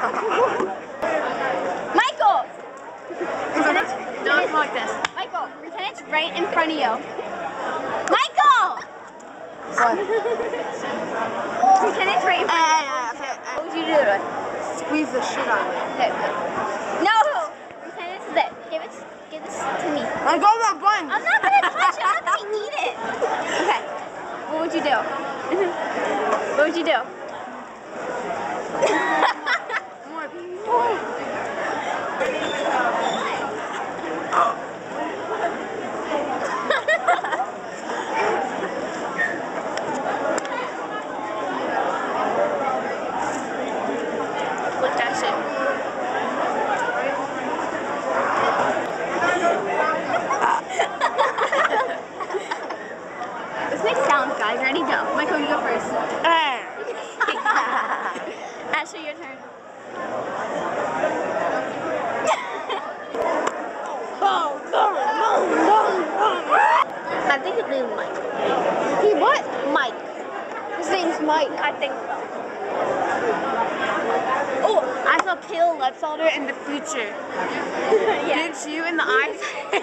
Michael! Don't talk like this. Michael, pretend it's right in front of you. Michael! What? Pretend it's right in front of you. What would you do to it? Squeeze the shit out of it. No! Pretend it's this. Give this to me. I got that bun. I'm not gonna touch it. I'm not gonna eat it. Okay. What would you do? What would you do? Look that shit. This makes sounds, guys. Ready? Go. Michael, you go first. Ashley, your turn. I think his name is Mike. He what? Mike. His name's Mike. I think so. Oh, I saw Kale Lepsolder in the future. Yeah. Didn't you in the eye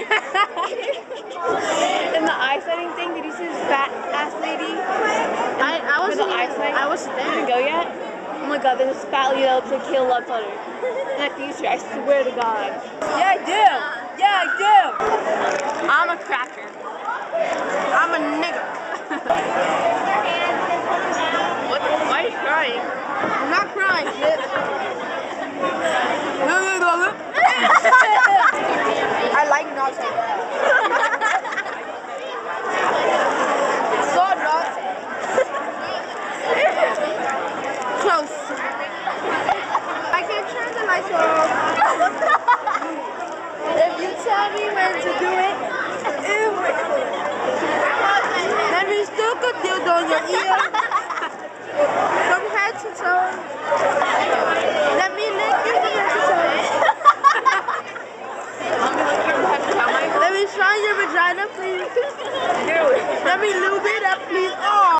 in the eye setting thing? Did you see this fat ass lady? I wasn't I wasn't there. Didn't go yet? Oh my god, there's this fat lady that looks like Kale Lepsolder in the future. I swear to God. Yeah, I do. Yeah, I do. I'm a cracker. I'm a nigger. What? Why are you crying? I'm not crying, shit. I like naughty. So naughty. Close. I can turn the lights off. If you tell me when to do it, let me stick a dildo on your ear. From head to toe. Let me lick you from head to toe. Let me try your vagina, please. Let me lube it up, please. Oh.